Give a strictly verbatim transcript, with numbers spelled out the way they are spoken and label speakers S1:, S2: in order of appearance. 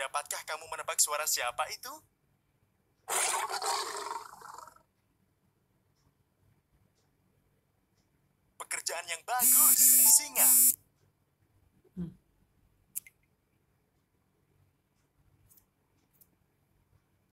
S1: Dapatkah kamu menebak suara siapa itu? Pekerjaan yang bagus, singa.